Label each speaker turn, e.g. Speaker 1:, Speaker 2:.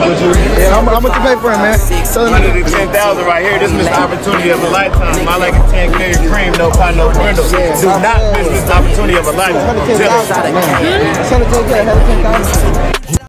Speaker 1: Yeah, how much you pay for him, man?
Speaker 2: $110,000 right here. This is the opportunity of a lifetime. I like a 10K cream, no pot, no brindle. Do not miss this opportunity of a lifetime.